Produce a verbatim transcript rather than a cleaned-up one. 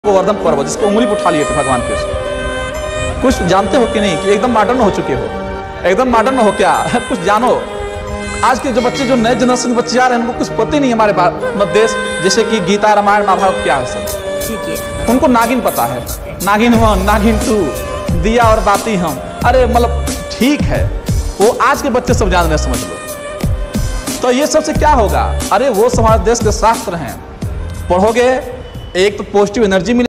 गोवर्धन पर्वत जिसको उंगली पर उठा लिए थे भगवान कृष्ण। कुछ जानते हो कि नहीं कि एकदम मॉडर्न हो चुके हो, एकदम मॉडर्न हो क्या कुछ जानो। आज के जो बच्चे, जो नए जनरेशन बच्चे आ रहे हैं, उनको कुछ पता ही नहीं हमारे मध्य देश, जैसे कि गीता रामायण महाभारत क्या है सब, ठीक है उनको नागिन पता है, नागिन वन नागिन टू, दिया और बाती हम, अरे मतलब ठीक है वो आज के बच्चे सब जान रहे, समझ लो। तो ये सबसे क्या होगा, अरे वो हमारे देश के शास्त्र हैं, पढ़ोगे एक तो पॉजिटिव एनर्जी मिले।